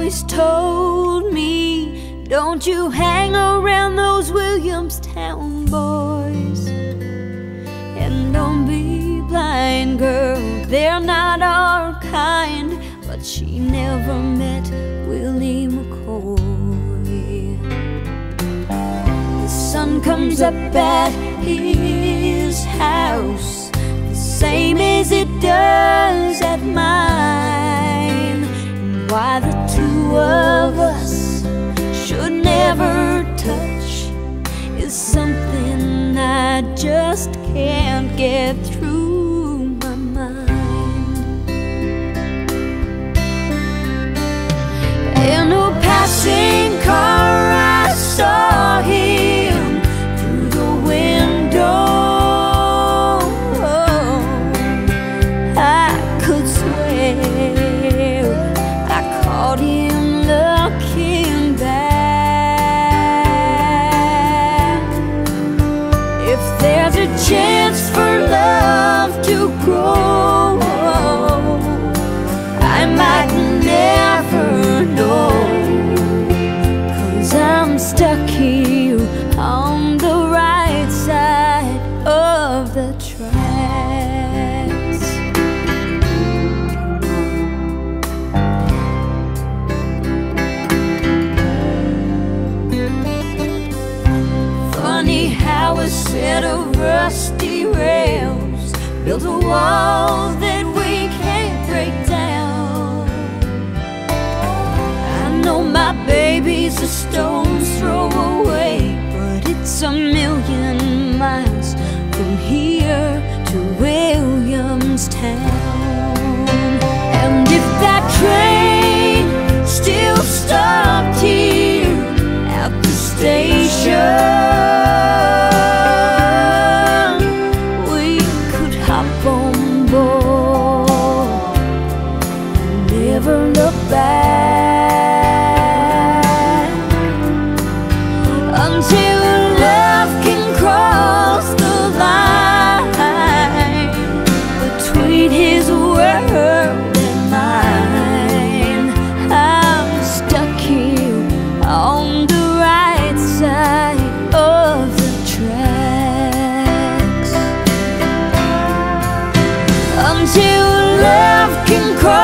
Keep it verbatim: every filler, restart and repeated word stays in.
always told me, don't you hang around those Williamstown boys. And don't be blind, girl, they're not our kind. But she never met Willie McCoy. The sun comes up at his house the same as it does at mine. And why the two of us should never touch is something I just can't get through my mind. In a passing car I saw him through the window. I could swear I caught him looking back. If there's a chance for love to grow, I might never know, 'cause I'm stuck here on the right side of the tracks. Funny how a set of rusty rails built a wall that we can't break down. I know my baby's a stone's throw away, but it's a million miles from here to Williamstown. And if that train still stopped here at the station, we could hop on board and never look back, until love can cross the line between his world and mine. I'm stuck here on the right side of the tracks, until love can cross